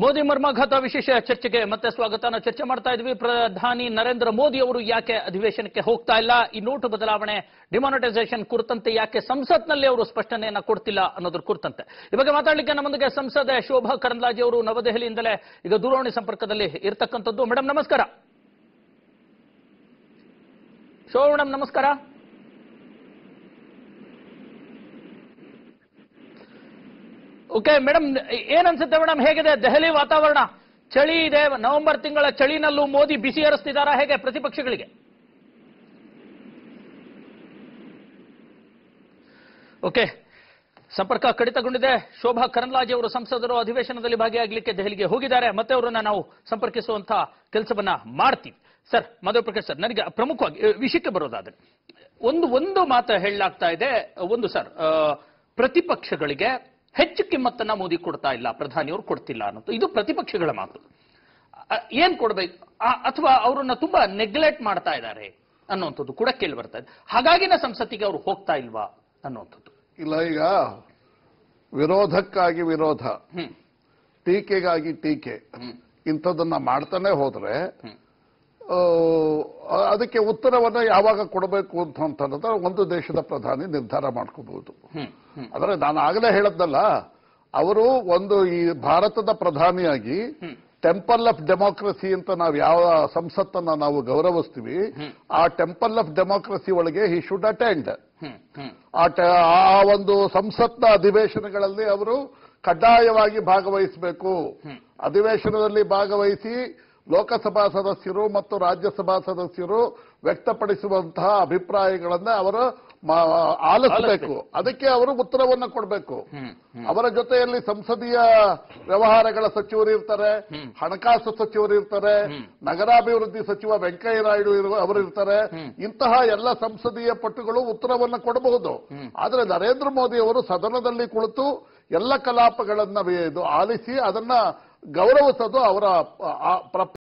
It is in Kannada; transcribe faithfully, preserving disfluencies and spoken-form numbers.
ಮೋದಿ ಮರ್ಮಾಘಾತ ವಿಶೇಷ ಚರ್ಚೆಗೆ ಮತ್ತೆ ಸ್ವಾಗತ. ನಾವು ಚರ್ಚೆ ಮಾಡ್ತಾ ಇದ್ವಿ ಪ್ರಧಾನಿ ನರೇಂದ್ರ ಮೋದಿ ಅವರು ಯಾಕೆ ಅಧಿವೇಶನಕ್ಕೆ ಹೋಗ್ತಾ ಇಲ್ಲ, ಈ ನೋಟು ಬದಲಾವಣೆ ಡಿಮಾನಿಟೈಸೇಷನ್ ಕುರಿತಂತೆ ಯಾಕೆ ಸಂಸತ್ನಲ್ಲಿ ಅವರು ಸ್ಪಷ್ಟನೆಯನ್ನ ಕೊಡ್ತಿಲ್ಲ ಅನ್ನೋದ್ರ ಕುರಿತಂತೆ ಈ ಬಗ್ಗೆ ಮಾತಾಡಲಿಕ್ಕೆ ನಮ್ಮೊಂದಿಗೆ ಸಂಸದೆ ಶೋಭಾ ಕರಂದ್ಲಾಜೆ ಅವರು ನವದೆಹಲಿಯಿಂದಲೇ ಈಗ ದೂರವಾಣಿ ಸಂಪರ್ಕದಲ್ಲಿ ಇರತಕ್ಕಂಥದ್ದು. ಮೇಡಮ್ ನಮಸ್ಕಾರ. ಶೋಭಾ ಮೇಡಮ್ ನಮಸ್ಕಾರ. ಓಕೆ ಮೇಡಮ್, ಏನನ್ಸುತ್ತೆ ಮೇಡಮ್, ಹೇಗಿದೆ ದೆಹಲಿ ವಾತಾವರಣ? ಚಳಿ ಇದೆ, ನವೆಂಬರ್ ತಿಂಗಳ ಚಳಿನಲ್ಲೂ ಮೋದಿ ಬಿಸಿ ಏರಿಸ್ತಿದ್ದಾರಾ ಹೇಗೆ ಪ್ರತಿಪಕ್ಷಗಳಿಗೆ? ಓಕೆ, ಸಂಪರ್ಕ ಕಡಿತಗೊಂಡಿದೆ. ಶೋಭಾ ಕರಂದ್ಲಾಜೆ ಅವರು ಸಂಸದರು ಅಧಿವೇಶನದಲ್ಲಿ ಭಾಗಿಯಾಗಲಿಕ್ಕೆ ದೆಹಲಿಗೆ ಹೋಗಿದ್ದಾರೆ. ಮತ್ತೆ ಅವರನ್ನ ನಾವು ಸಂಪರ್ಕಿಸುವಂತಹ ಕೆಲಸವನ್ನ ಮಾಡ್ತೀವಿ. ಸರ್ ಮಾಧವ ಪ್ರಕಾಶ್ ಸರ್, ನನಗೆ ಪ್ರಮುಖವಾಗಿ ವಿಷಯಕ್ಕೆ ಬರೋದಾದ್ರೆ ಒಂದು ಒಂದು ಮಾತು ಹೇಳಲಾಗ್ತಾ ಇದೆ. ಒಂದು ಸರ್, ಪ್ರತಿಪಕ್ಷಗಳಿಗೆ ಹೆಚ್ಚು ಕಿಮ್ಮತ್ತನ್ನ ಮೋದಿ ಕೊಡ್ತಾ ಇಲ್ಲ, ಪ್ರಧಾನಿಯವರು ಕೊಡ್ತಿಲ್ಲ ಅನ್ನೋದು ಇದು ಪ್ರತಿಪಕ್ಷಗಳ ಮಾತು. ಏನ್ ಕೊಡ್ಬೇಕು, ಅಥವಾ ಅವರನ್ನ ತುಂಬಾ ನೆಗ್ಲೆಕ್ಟ್ ಮಾಡ್ತಾ ಇದ್ದಾರೆ ಅನ್ನುವಂಥದ್ದು ಕೂಡ ಕೇಳಿ ಬರ್ತಾ ಇದೆ. ಹಾಗಾಗಿನ ಸಂಸತ್ತಿಗೆ ಅವರು ಹೋಗ್ತಾ ಇಲ್ವಾ ಅನ್ನುವಂಥದ್ದು. ಇಲ್ಲ, ಈಗ ವಿರೋಧಕ್ಕಾಗಿ ವಿರೋಧ, ಟೀಕೆಗಾಗಿ ಟೀಕೆ, ಇಂಥದನ್ನ ಮಾಡ್ತಾನೆ ಹೋದ್ರೆ ಅದಕ್ಕೆ ಉತ್ತರವನ್ನ ಯಾವಾಗ ಕೊಡಬೇಕು ಅಂತಂದ್ರೆ ಒಂದು ದೇಶದ ಪ್ರಧಾನಿ ನಿರ್ಧಾರ ಮಾಡ್ಕೋಬಹುದು. ಆದರೆ ನಾನು ಆಗಲೇ ಹೇಳದ್ನಲ್ಲ, ಅವರು ಒಂದು ಈ ಭಾರತದ ಪ್ರಧಾನಿಯಾಗಿ ಟೆಂಪಲ್ ಆಫ್ ಡೆಮೋಕ್ರಸಿ ಅಂತ ನಾವು ಯಾವ ಸಂಸತ್ತನ್ನ ನಾವು ಗೌರವಿಸ್ತೀವಿ, ಆ ಟೆಂಪಲ್ ಆಫ್ ಡೆಮೋಕ್ರಸಿ ಒಳಗೆ ಹಿ ಶುಡ್ ಅಟೆಂಡ್. ಆ ಒಂದು ಸಂಸತ್ನ ಅಧಿವೇಶನಗಳಲ್ಲಿ ಅವರು ಕಡ್ಡಾಯವಾಗಿ ಭಾಗವಹಿಸಬೇಕು. ಅಧಿವೇಶನದಲ್ಲಿ ಭಾಗವಹಿಸಿ ಲೋಕಸಭಾ ಸದಸ್ಯರು ಮತ್ತು ರಾಜ್ಯಸಭಾ ಸದಸ್ಯರು ವ್ಯಕ್ತಪಡಿಸುವಂತಹ ಅಭಿಪ್ರಾಯಗಳನ್ನ ಅವರು ಆಲಿಸಬೇಕು. ಅದಕ್ಕೆ ಅವರು ಉತ್ತರವನ್ನು ಕೊಡಬೇಕು. ಅವರ ಜೊತೆಯಲ್ಲಿ ಸಂಸದೀಯ ವ್ಯವಹಾರಗಳ ಸಚಿವರು ಇರ್ತಾರೆ, ಹಣಕಾಸು ಸಚಿವರು ಇರ್ತಾರೆ, ನಗರಾಭಿವೃದ್ಧಿ ಸಚಿವ ವೆಂಕಯ್ಯ ನಾಯ್ಡು ಅವರು ಇರ್ತಾರೆ. ಇಂತಹ ಎಲ್ಲ ಸಂಸದೀಯ ಪಟುಗಳು ಉತ್ತರವನ್ನು ಕೊಡಬಹುದು. ಆದರೆ ನರೇಂದ್ರ ಮೋದಿ ಅವರು ಸದನದಲ್ಲಿ ಕುಳಿತು ಎಲ್ಲ ಕಲಾಪಗಳನ್ನ ಆಲಿಸಿ ಅದನ್ನ ಗೌರವಿಸೋದು ಅವರ